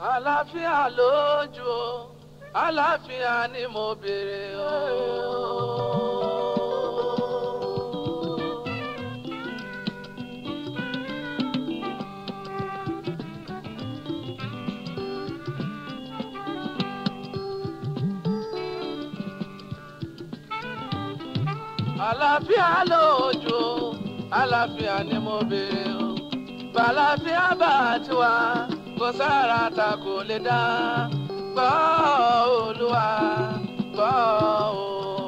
Àlàáfíà lójú o, àlàáfíà ni mo béèrè o. Àlàáfíà lójú o, àlàáfíà ni mo béèrè o. Bàlàáfíà bá ti wá, kò sára ta kò lè dá. Gbọ́ Olúwa, gbọ́ o.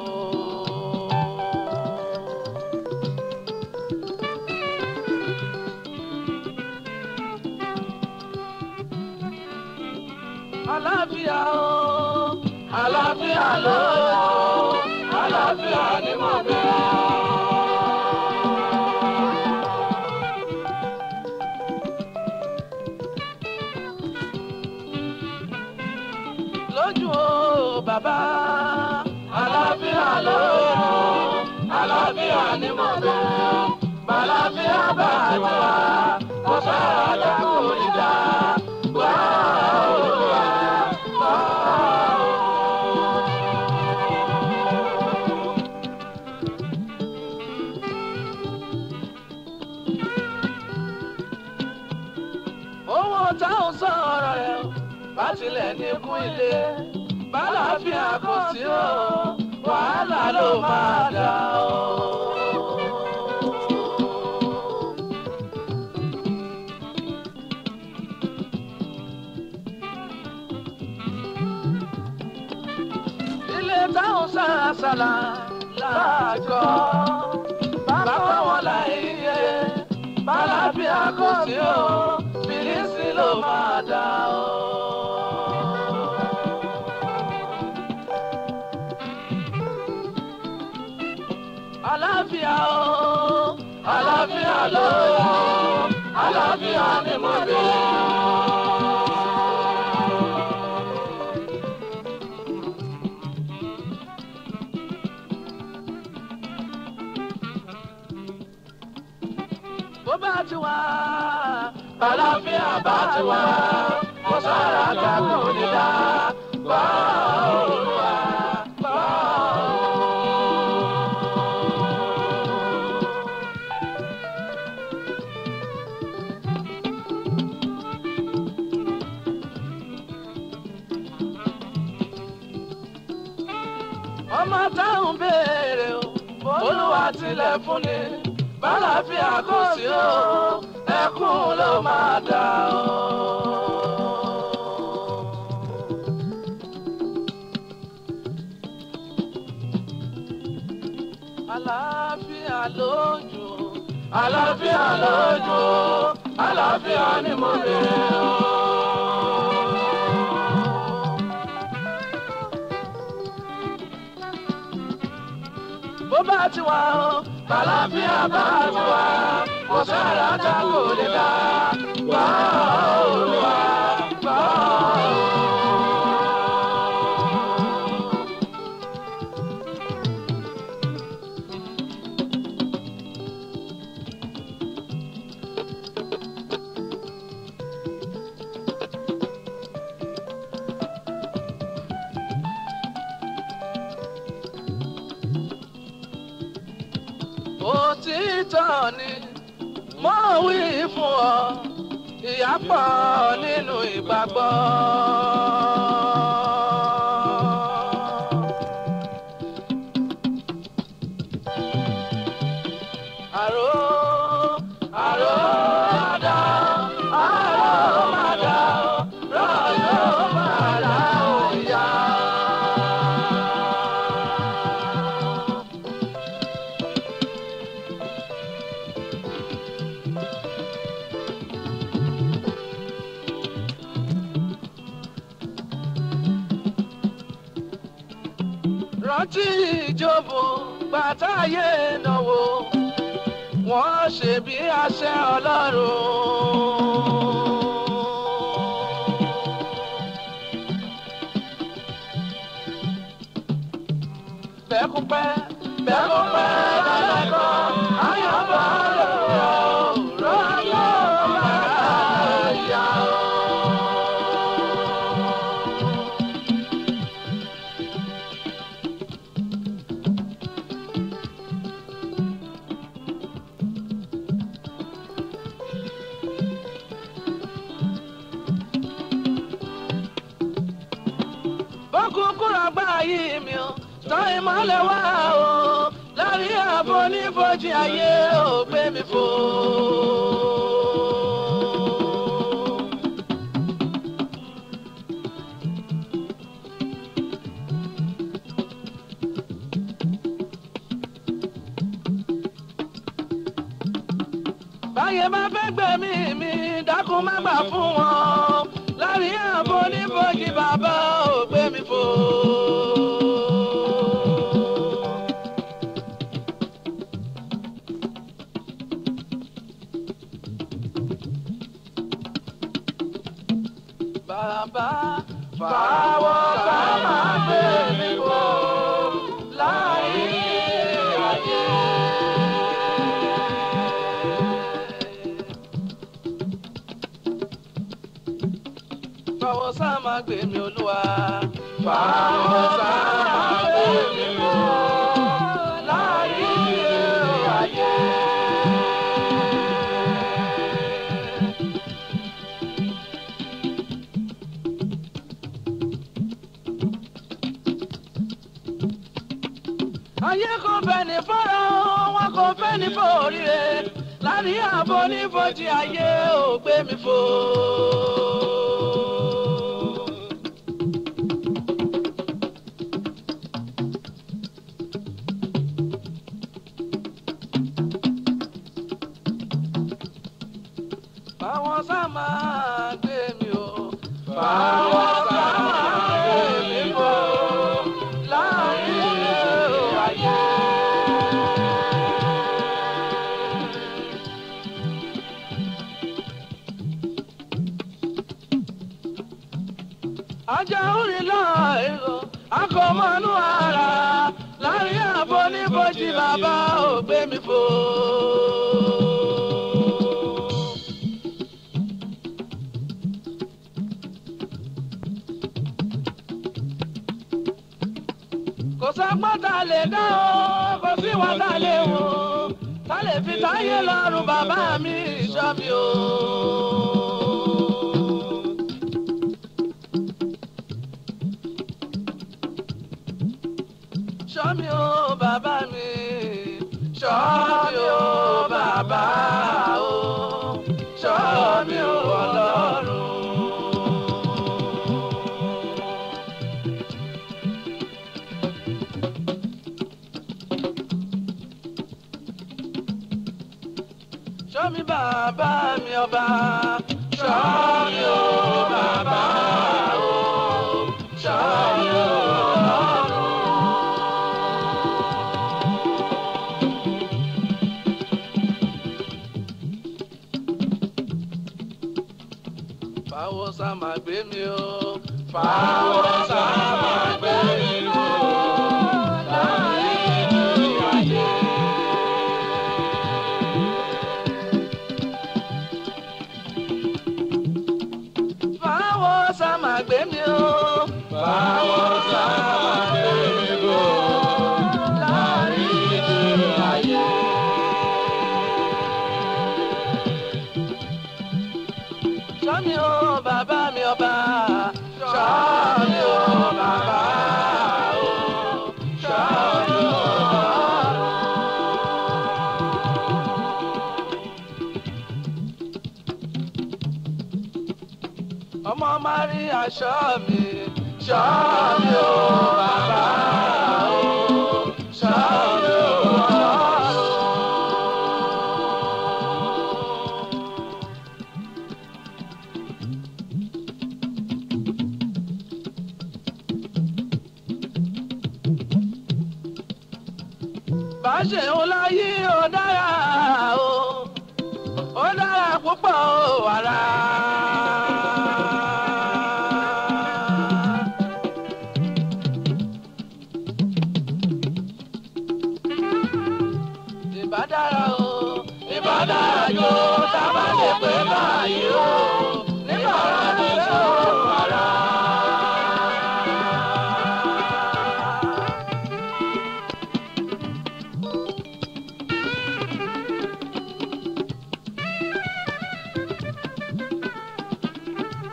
Àlàáfíà o, àlàáfíà lójú o, àlàáfíà ni mo béèrè o. Lójú o bàbá, àlàáfíà lójú, àlàáfíà ni mo béèrè o. Bàlàáfíà bá wà, kò sára dá kò lè dá. Gbọ́ Olúwa, gbọ́ o. Owó táwọn sọ̀rọ̀ rẹ̀ o, bá tilẹ̀ ní kún ilé, bàlàáfíà kò sí o, wàhálà ló máa dà o. Ilé táwọn sàràsàrà láàgọ́, bàbá wọn láì yé, bàlàáfíà kò sí o, bìlísì ló máa dà o. Àlàáfíà o, àlàáfíà lójú, àlàáfíà ni mo béèrè o. Bó bá ti wá, àlàáfíà bá ti wá, kò sára ká kò lè dá. Gbọ́ Olúwa, gbọ́ ọmọ táwọn béèrè o, Olúwa tilẹ̀ fún ni. Bàlàáfíà kò sí o, ẹkún ló máa dà o. Àlàáfíà lójú, àlàáfíà lójú, àlàáfíà ni mo béèrè o. Bó bá ti wá o, bàlàáfíà bá ti wá, kò sára tá kò lè dá. Gbọ́ Olúwa, gbọ́ o. Òtítọ́ ni mo wí fún ọ, ìyàpọ̀ nínú ìgbàgbọ́. Àrò àdá, àrò màdá, rọ̀yọ̀ màdá òyà. Rántí Jóòbù gbàtáyé náwó, wọ́n ṣe bí àṣẹ Ọlọ́run. Bẹ́kúpẹ́ lálẹ́kọ̀ọ́, ayọ̀bọ̀ lọ́wọ́, rọ́yọ̀ bàbá ìyá o. tán ìmọ́lẹ̀ wá o lárí ààbò oníbojì ayé ò gbé mi fò. báyé bá fẹ́ gbẹ̀mí mi dákun má gbà fún wọn lárí ààbò oníbojì bàbá ò gbé mi fò. bàbá fàwọ̀ bá máa gbé mi fò lárí ayé. fàwọ̀ sá máa gbé mi Olúwa. fàwọ̀ sá máa gbé mi fò lárí ayé. ayé kò fẹ́ ní fọ́rọ̀ wọn kò fẹ́ ní fòríre lárí ààbò oníbojì ayé ò gbé mi fò. fàwọn sá máa gbé mi o. fàwọn sá máa gbé mi fò lárí ayé. ajá orin lọ èrò akọmọnú ara lárí ààbò oníbojì bàbá ò gbé mi fò. kò sọ́gbọ́n tá a lè dá o kò sí wa tá a lè wò tá a lè fi táyé lọ́rùn bàbá mi ṣọ́ mi o. ṣọ́ mi o bàbá mi ṣọ́ mi o bàbá o ṣọ́ mi o Ọlọ́run. ṣọ́ mi bàbá mi ọba ṣọ́ mi o bàbá o ṣọ́ mi o Ọlọ́run. fàwọ̀ sá máa gbé mi o. fàwọ̀ sá máa gbé mi o láyé ayé. fàwọ̀ sá máa gbé mi o. fàwọ̀ sá máa gbé mi o láyé ayé. ṣọ́ mi o bàbá mi ọba ṣọ́ mi o bàbá o ṣọ́ mi o Ọlọ́run. ọmọ Maria ṣọ́ mi ṣọ́ mi o bàbá o ṣọ́ mi o Ọlọ́run. bá ṣe ń láyé ó dára o ó dára púpọ̀ o ara. ìbá dára o ìbá dára jù tá a bá lè pé báyìí o nígbà tó ṣe ó ara.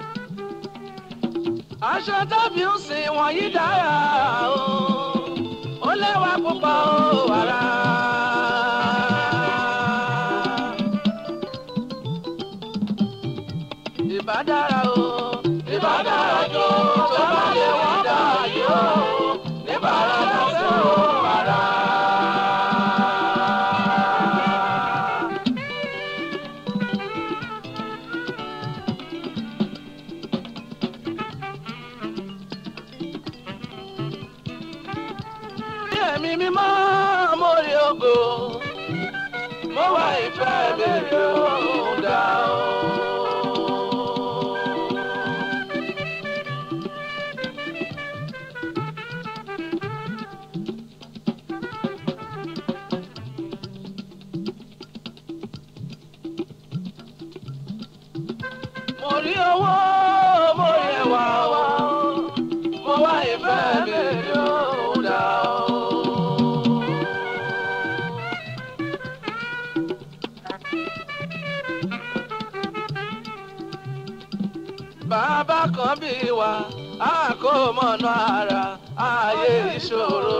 aṣọ tàbí ń sìn wọ̀nyí dára o púpọ̀ ara. Ìbá dára o, ìbá dára jù tó bá lè wọ́n dá yìí o, níbàárà lọ́sẹ̀ o ara. Ẹ̀mí mímọ́ mo rí ògo, mo wá ìfẹ́ bèrè òun dá o. Mo rí owó, mo rí ẹwà o, mo wá ìfẹ́ bèrè òun dá o. Bàbá kan bí wa, a kò mọ̀nà ara, ayé ìṣòro.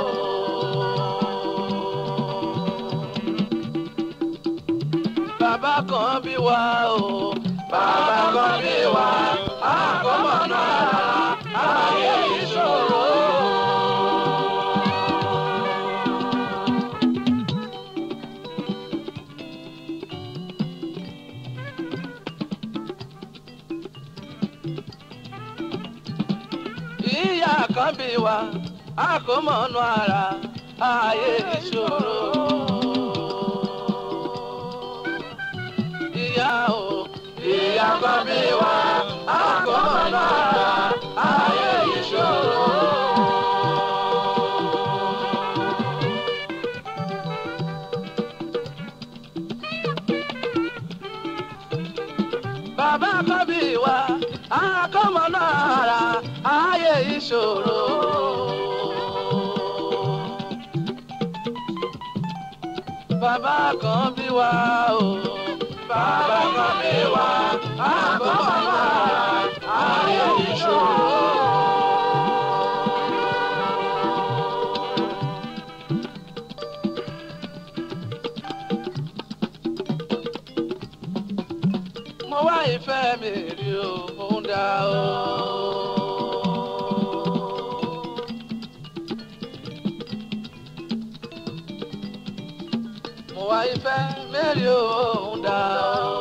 Bàbá kan bí wa o, bàbá kan bí wa, a kò mọ̀nà ara, ayé ìṣòro. Ìyá kan bí wa, a kò mọ̀nù ara, ayé ìṣòro. Ìyá o, ìyá kan bí wa, a kò mọ̀nù ara, ayé ìṣòro. Bàbá kan bí wa, a kò mọ̀nù ara, ayé ìṣòro. Bàbá kan bí wa o, bàbá kan bí wa, a kò mọ̀nù ara, ayé ìṣòro. Mo wá ìfẹ́ mi rí o, òun dá o. Mo wá ìfẹ́ mi rí o, òun dá o.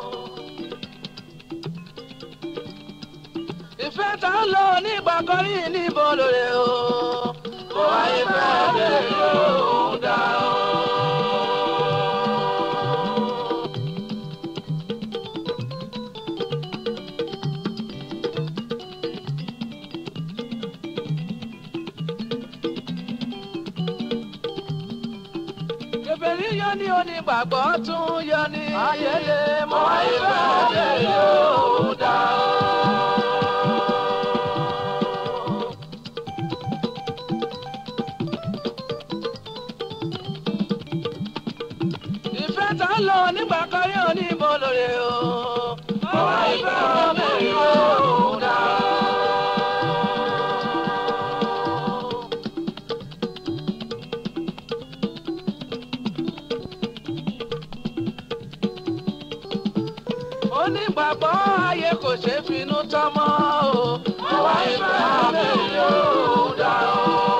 Ìfẹ́ tá ń lò nígbà kan rí níbo lóore o. Mo wá ìfẹ́ mi rí o, òun dá o. Kèfèrí yọ ní onígbàgbọ́ tún yọ ní ayẹyẹ. Mo wá ìfẹ́ mi rí o, òun dá o. Ìfẹ́ tá ń lò nígbà kan rí oníbo lóore o. Mo wá ìfẹ́ mi rí o, òun dá o. Onígbàgbọ́ ayé kò ṣe finú tọ́mọ́ o. Mo wá ìfẹ́ mi rí o, òun dá o.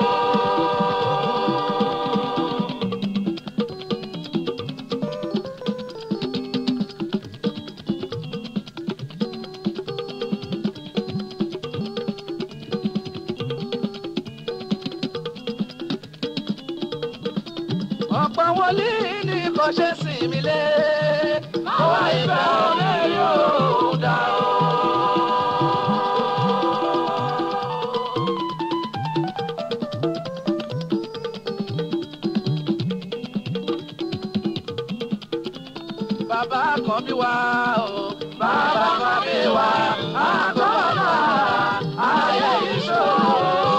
Ọ̀pọ̀ wòlíì ni kò ṣe sinmi lé. Mo wá ìfẹ́ mi rí o, òun dá o. Bàbá kan bí wa o, bàbá kan bí wa, a kò mọ̀nù ara, ayé ìṣòro.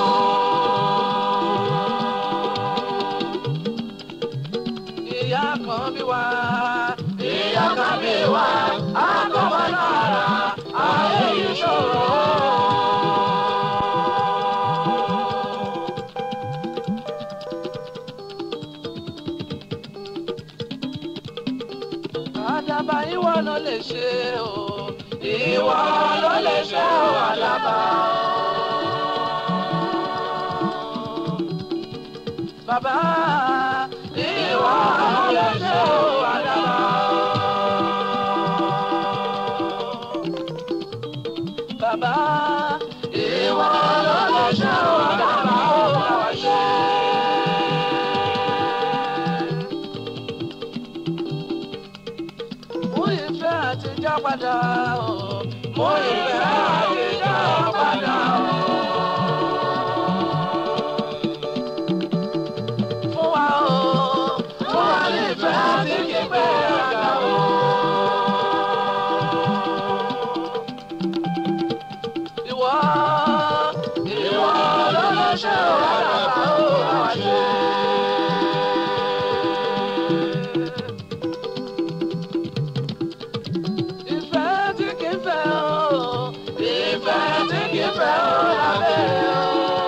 Ìyá kan bí wa, ìyá kan bí wa, a kò mọ̀nù ara, ayé ìṣòro. Àdàbà ìwọ ló lè ṣe o. Ìwọ ló lè ṣe o àdàbà. Bàbá ìwọ ló lè ṣe o àdàbà. Bàbá ìwọ ló lè ṣe o àdàbà ó bá ṣe. Mú ìfẹ́ àtijọ́ padà o. Mú ìfẹ́ àtijọ́ padà o. Fún wa o. Fún wa ní ìfẹ́ àti kíkẹ́ àgbà o. Ìwọ ló lè ṣe o àdàbà ó bá ṣe. Ìfẹ́ tí kì í fẹ́ o. Ìfẹ́ tí kì í fẹ́ o lábẹ́ o.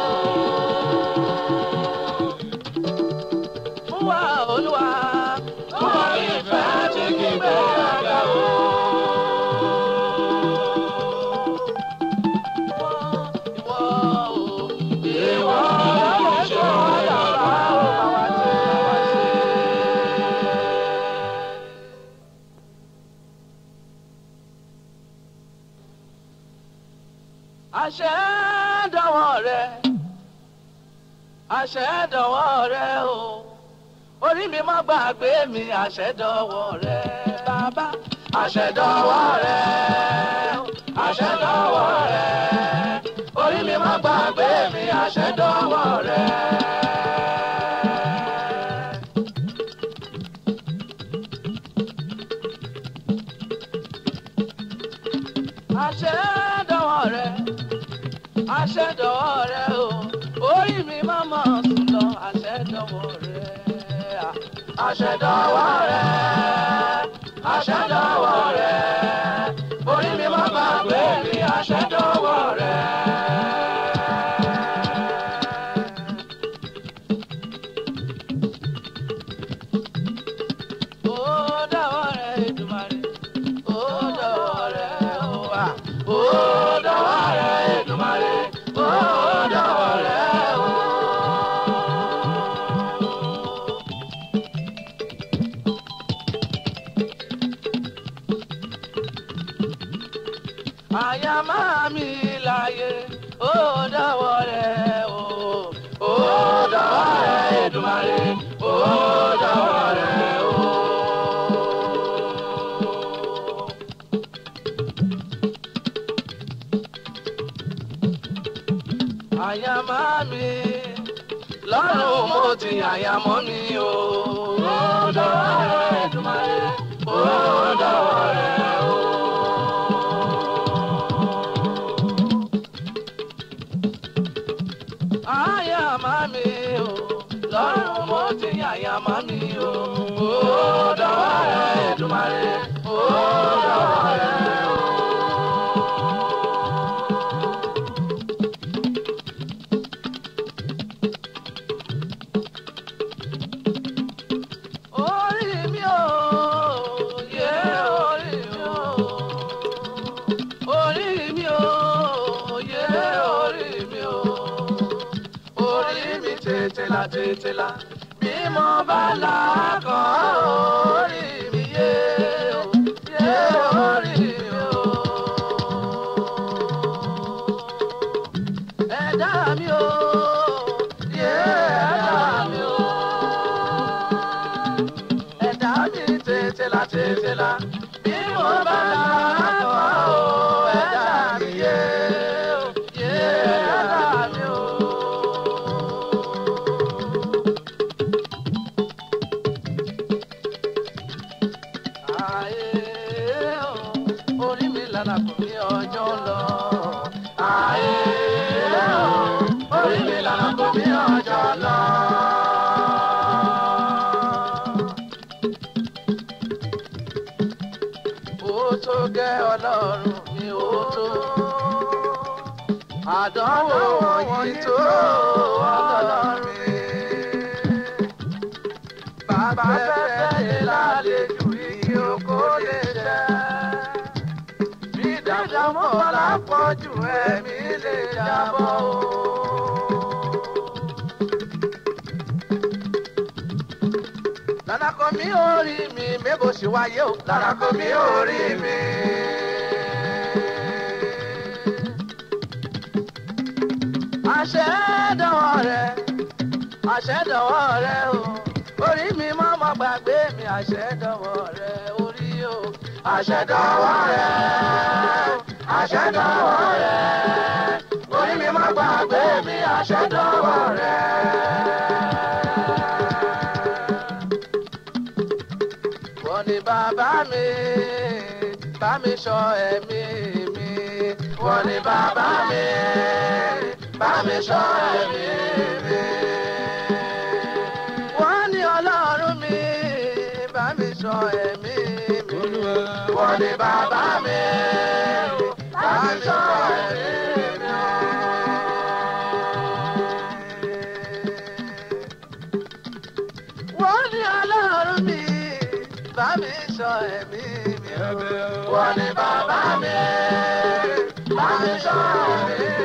Fún wa Olúwa. Fún wa ní ìfẹ́ tí kì í fẹ́ àgbà o. Ìwọ ló lè ṣe o àdàbà ó bá ṣe. Àṣẹ dọ̀wọ́ rẹ, àṣẹ dọ̀wọ́ rẹ o. Orí mi má gbàgbé mi, àṣẹ dọ̀wọ́ rẹ bàbá. Àṣẹ dọ̀wọ́ rẹ, àṣẹ dọ̀wọ́ rẹ. Orí mi má gbàgbé mi, àṣẹ dọ̀wọ́ rẹ. Àṣẹ dọ̀wọ́ rẹ, àṣẹ dọ̀wọ́ rẹ o. Orí mi má mọ̀ sùn lọ, àṣẹ dọ̀wọ́ rẹ. Àṣẹ dọ̀wọ́ rẹ, àṣẹ dọ̀wọ́ rẹ. Orí mi má gbàgbé mi, àṣẹ dọ̀wọ́ rẹ. Ó dọ̀wọ́ rẹ Èdùmàrè, ó dọ̀wọ́ rẹ o wà. Ó dọ̀wọ́ rẹ Èdùmàrè, ó dọ̀wọ́ rẹ o. Àyà máa mi láyé, ó dọ̀wọ́ rẹ o. Ó dọ̀wọ́ rẹ Èdùmàrè, ó dọ̀wọ́ rẹ o. Àyà máa mi lọ́rùn mo ti àyà mọ́ mi o. Ó dọ̀wọ́ rẹ Èdùmàrè, ó dọ̀wọ́ rẹ o. Àyà máa mi o lọ́rùn mo ti àyà mọ́ mi o. Ó dọ̀wọ́ rẹ Èdùmàrè, ó dọ̀wọ́ rẹ o. Orí mi o, yé orí mi o. Orí mi o, yé orí mi o. Orí mi tètè la, bí mo bá là kàn orí mi yé o, yé orí mi o. Ẹ̀dá mi o, yé ẹ̀dá mi o. Ẹ̀dá mi tètè la, bí mo bá là kàn o ẹ̀dá mi yé o, yé ẹ̀dá mi o. Orí mi lànà kò ní ọjọ́ lọ. Orí mi lànà kò ní ọjọ́ lọ. Ó tó gẹ́ Ọlọ́run mi ó tó. Àdánwò wọ̀nyí tó Ọlọ́run mi. Bàbá fẹ́ lálejò igi òkò lè ṣẹ. Bí ìdààmú bọ́lá pọ̀ jù ẹ̀mí lè jábọ́ o. Lárakọ mi orí mi mébò sí wáyé o. Lárakọ mi orí mi. Àṣẹ dọ̀wọ́ rẹ̀, àṣẹ dọ̀wọ́ rẹ̀ o. Orí mi mọ́mọ́ gbàgbé mi, àṣẹ dọ̀wọ́ rẹ̀ orí o. Àṣẹ dọ̀wọ́ rẹ̀, àṣẹ dọ̀wọ́ rẹ̀. Orí mi mọ́ gbàgbé mi, àṣẹ dọ̀wọ́ rẹ̀. Wọ́n ní bàbá mi, bá mi ṣọ́ ẹ̀mí mi. Wọ́n ní bàbá mi, bá mi ṣọ́ ẹ̀mí mi. Wọ́n ní Ọlọ́run mi, bá mi ṣọ́ ẹ̀mí mi. Wọ́n ní bàbá mi, bá mi ṣọ́ ẹ̀mí mi. Wọ́n ní Ọlọ́run mi, bá mi ṣọ́ ẹ̀mí mi. Wọ́n ní bàbá mi, bá mi ṣọ́ ẹ̀mí mi.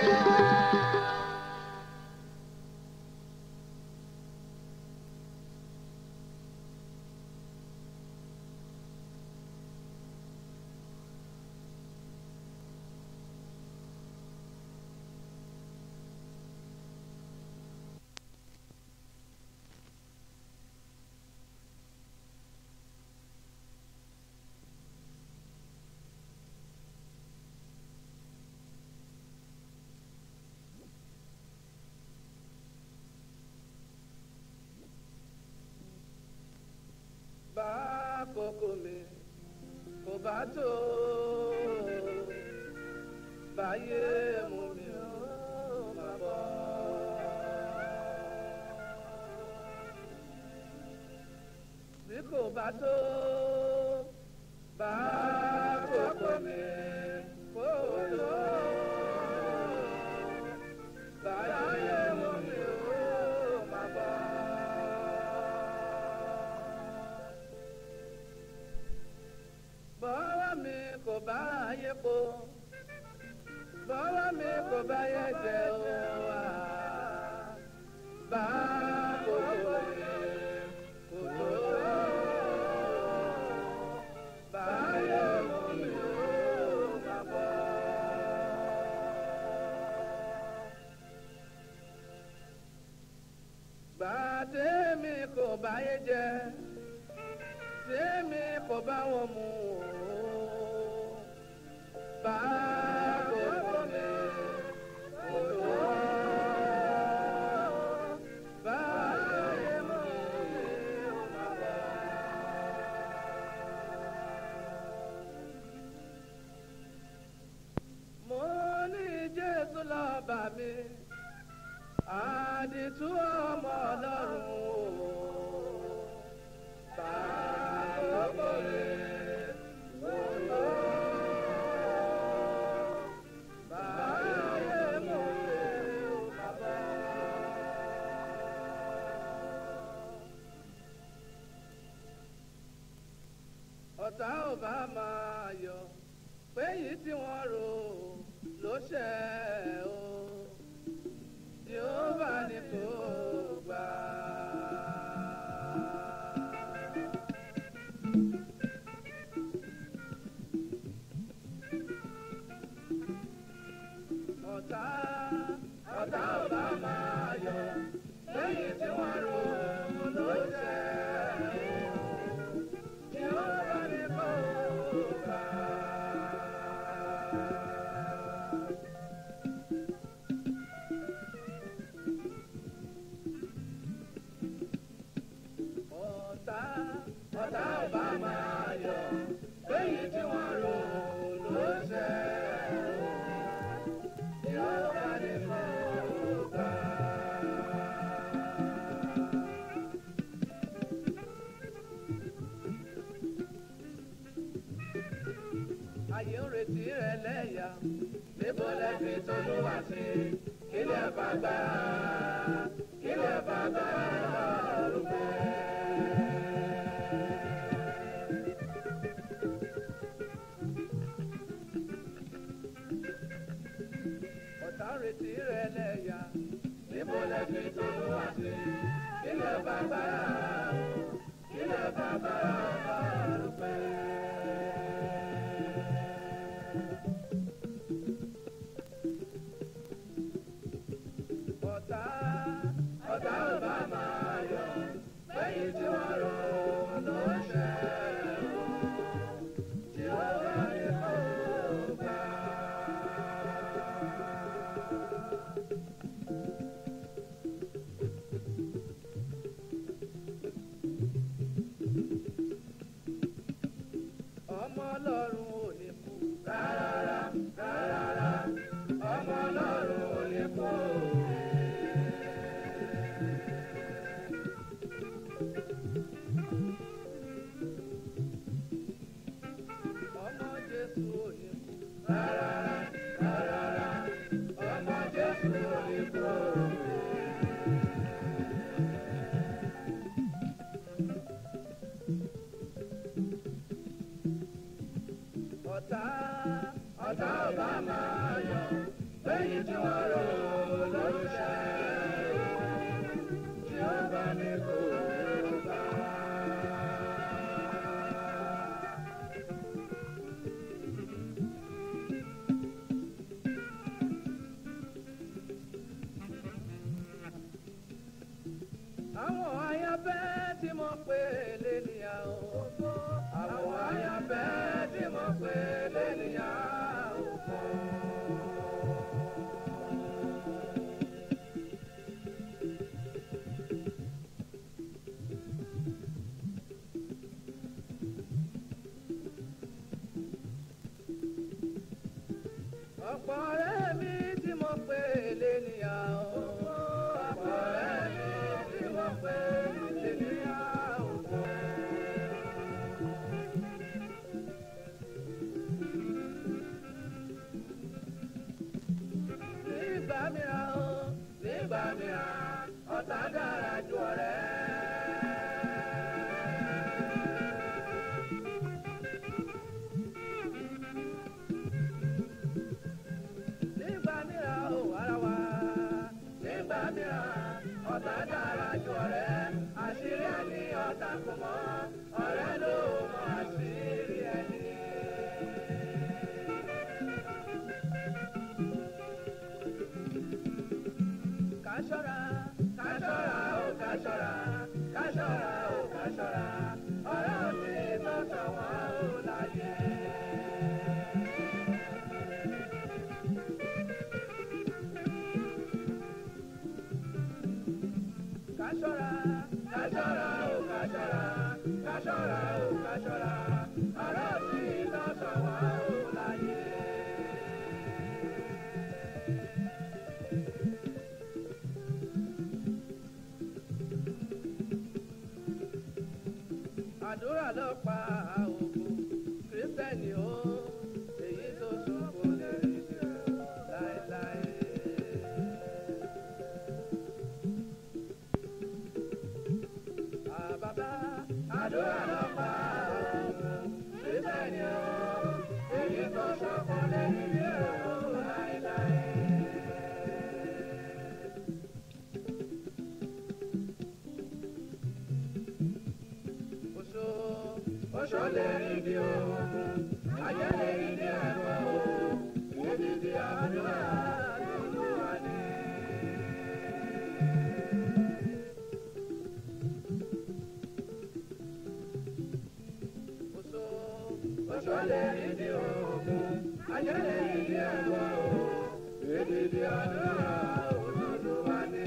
Bákòókò mi kò bá tó báyé mú mi ó máa bọ̀. Bí kò bá tó bákòókò mi kò tó báyé mú mi ó máa bọ̀. Bọ́wọ́ mi kò bá ayé po, bọ́wọ́ mi kò bá yẹ jẹ òwà, bá kòkòrò kò tó, bá yẹ omi ó máa bọ̀. Bá tèmi kò bá yẹ jẹ, tèmi kò bá wọn mú o, bá kòkòrò kò tó, bá yẹ mú o máa bọ̀. Mo ní Jésù lọ́ba mi, àdìtú ọmọ Ọlọ́run o. Ọ̀tá ò bá máa yọ̀ pé yìí tí wọ́n rò ló ṣe o, yóò bá ní kó gbà. Ọ̀tá ò bá máa yọ̀ pé yìí tí wọ́n rò ló ṣe o, yóò bá ní kó gbà. Ọ̀tá ò bá máa yọ̀ pé yìí tí wọ́n rò ló ṣe o, yóò bá ní kó gbà. Ayé ń retí rẹ̀ lẹ́yà, níbo lẹ́bi tó ló wá sí, kílẹ̀ bá gbà lọ́rùn bẹ́ẹ̀. Àdúrà ló pa òkú Kristẹni o, èyí tó sùn kò lè rí láéláé. Bàbá àdúrà ló pa òkú Kristẹni o, èyí tó sùn kò lè rí láéláé. Oṣó lè rí di òògùn, ayé lè rí di ẹ̀rọ o, ìdíje àdúrà lójú wa ní. Oṣó lè rí di òògùn, ayé lè rí di ẹ̀rọ o, ìdíje àdúrà lójú wa ní.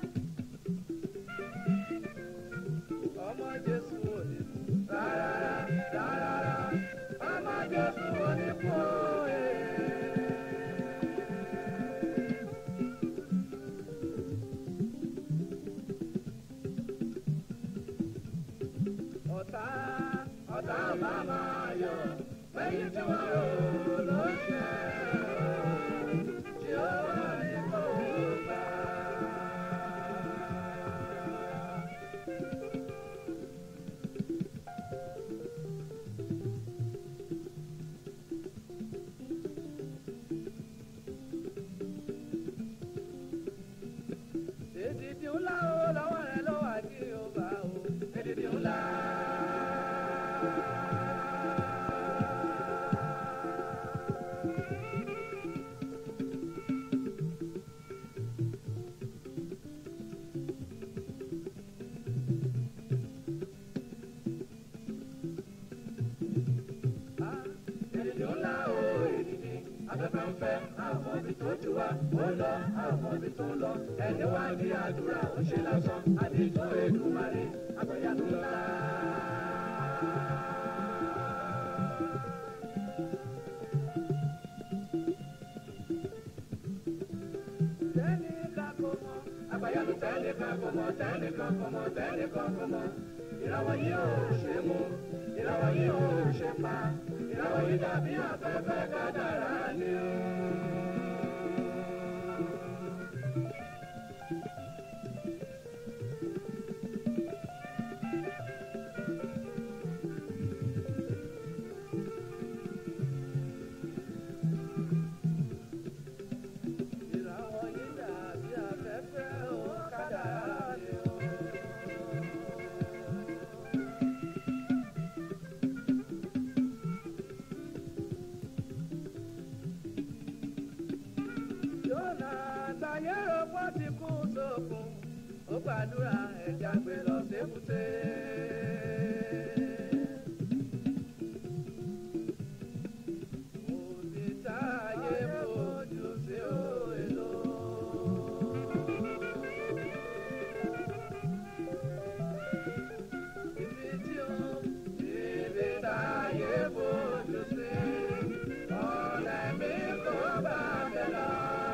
Ọmọ Jésù ò ní kú rárá. àwọn ibi tó ti wá ó lọ àwọn ibi tó lọ ẹni wá ní àdúrà ó ṣe lásán àdìtú Èdùmàrè àgbàyanu ńlá. Àgbàyanu tẹ́nìkan kò mọ̀ tẹ́nìkan kò mọ̀ tẹ́nìkan kò mọ̀ ìràwọ̀ yìí ò ṣe mú ìràwọ̀ yìí ò ṣe pa ìràwọ̀ yìí dàbí afẹ́fẹ́ kádàrá ni ó. Ó gbàdúrà ẹja gbé lọ sébùté. Òbí táyé fojú sí òèlò. Ibi táyé fojú sí ọ̀nà mi kò bá bẹ̀ lọ.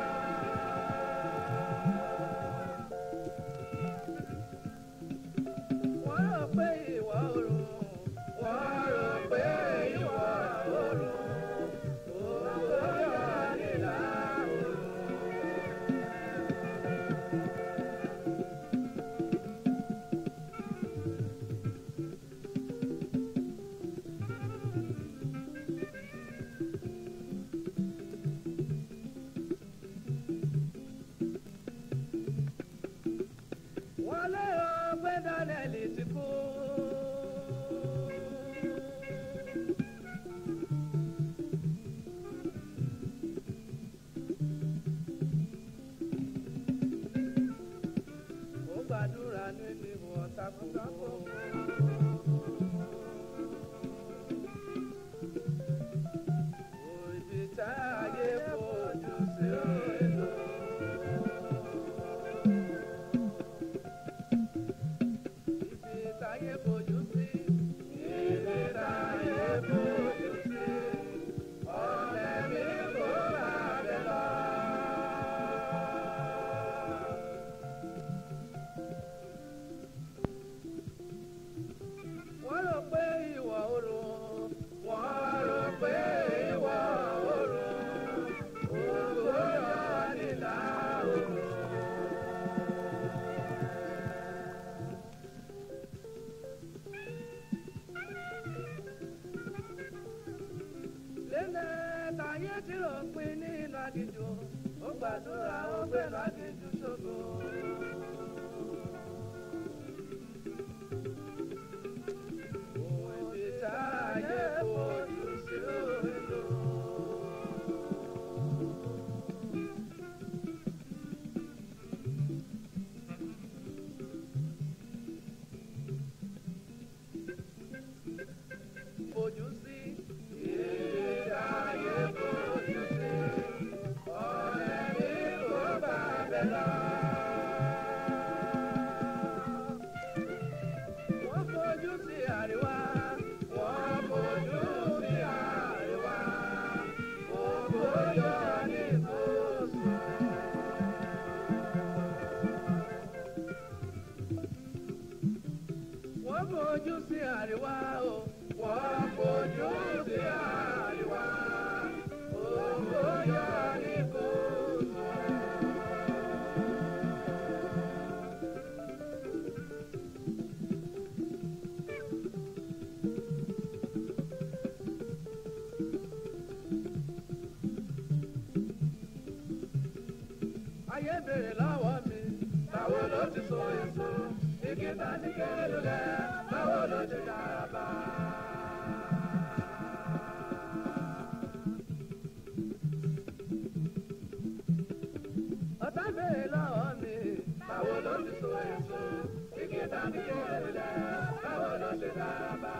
Ó gbàdúrà ó gbé lágìjù ṣògo. Òbí táyé fojú sí òèlò. Fojú sí ibi táyé fojú sí ọ̀nà mi kò bá bẹ̀ lọ. Wọ́n fojú sí àríwá, wọ́n fojú sí àríwá, ògo yọ ní gúúsù. Wọ́n fojú sí àríwá o, wọ́n fojú sí àríwá, ògo yọ ní gúúsù. Ayé bèrè lọ́wọ́ mi, báwo ló ti so èso? Igi ta ní kéré lẹ̀, báwo ló ti dára bá? Ọ̀tá bèrè lọ́wọ́ mi, báwo ló ti so èso? Igi ta ní kéré lẹ̀, báwo ló ti dára bá?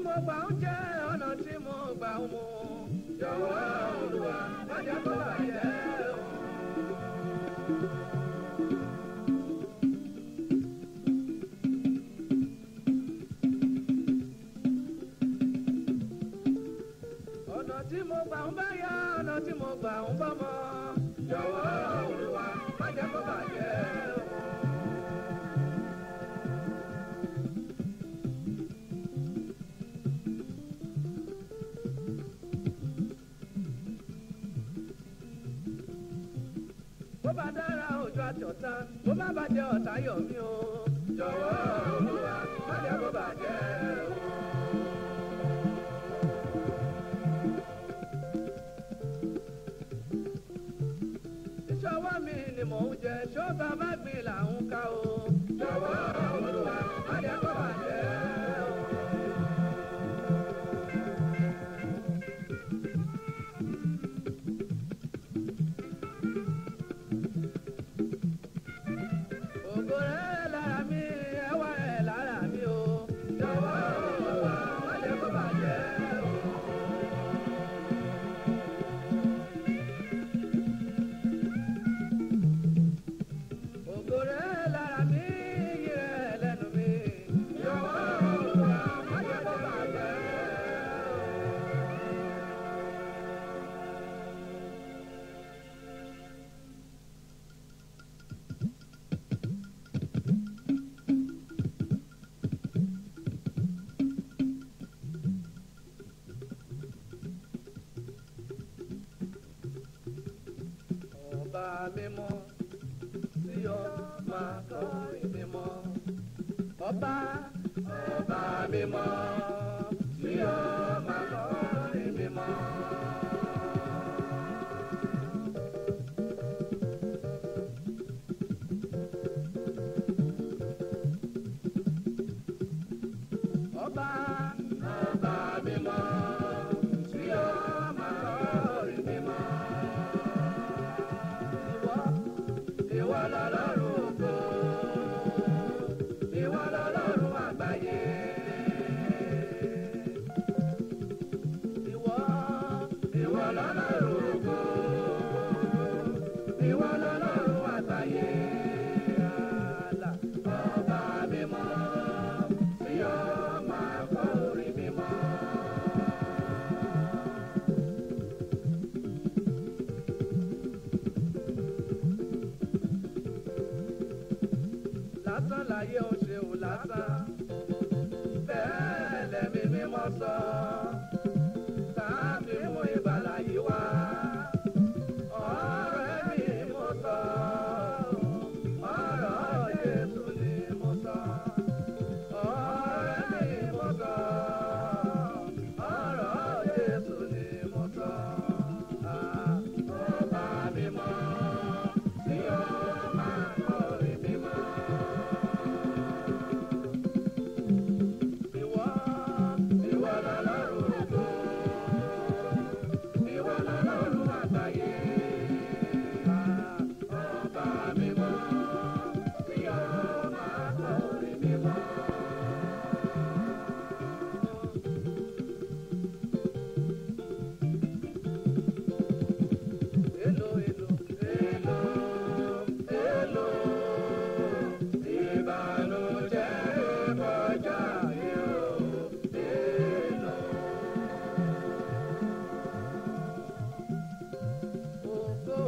mo gbà ń jẹ́ ọ̀nà tí mo gbà ń mu jọ̀wọ́ Olúwa má jẹ́ kó bàjẹ́ o. ọ̀nà tí mo gbà ń bá yá ọ̀nà tí mo gbà ń bọ́ mọ́ jọ̀wọ́ Olúwa má jẹ́ kó bàjẹ́ o. bó bá dára òjò àti ọ̀tá bó má bàjẹ́ ọ̀tá yọ̀ mí o jọ̀wọ́ Olúwa má jẹ́ kó bàjẹ́ o. ìṣọwọ́ mi ni mò ń jẹ ṣọ́ba má gbìn là ń ká o jọ̀wọ́ Olúwa má jẹ́ kó bàjẹ́ o. mímọ́ tí ó máa kọrin mímọ́. Ọba mímọ́ tí ó máa kọrin mímọ́. Ọba mímọ́ tí ó máa kọrin mímọ́. Ìwọ lọ́lọ́run ògo, ìwọ lọ́lọ́run àgbáyé. Ìwọ lọ́lọ́run ògo, ìwọ lọ́lọ́run àgbáyé. Ọba mímọ́ tí ó máa kọrin mímọ́. Lásán láyé ó ṣe ò lásán, bẹ́ẹ̀ lẹ́mí mímọ́ sọ, tàbí mú ìgbàlà yìí wá. Ọ̀rọ̀ ẹ̀mí mo sọ, ọ̀rọ̀ Jésù ni mo sọ. Ọ̀rọ̀ ẹ̀mí mo sọ, ọ̀rọ̀ Jésù ni mo sọ. Ọba mímọ́ tí ó máa kọrin mímọ́. Ìwọ lọ́lọ́run ògo, ìwọ lọ́lọ́run àgbáyé. Ọba mímọ́ tí ó máa kọrin mímọ́. Èlò ìbànújẹ́ kọjá mi o. Èlò ògo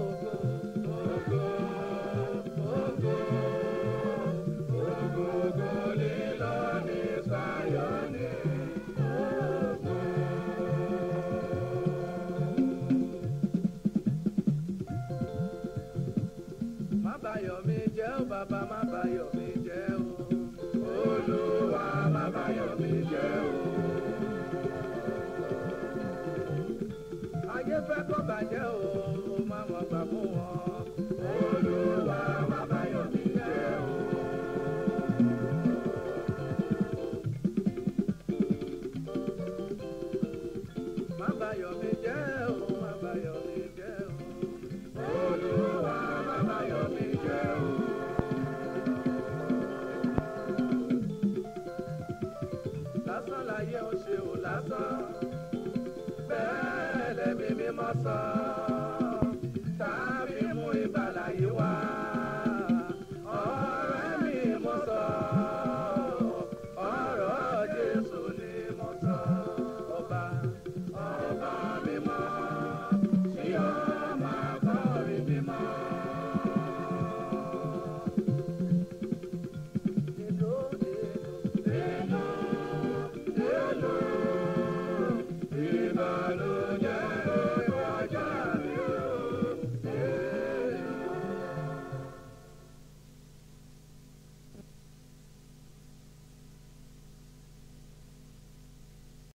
lílọ ní Zion.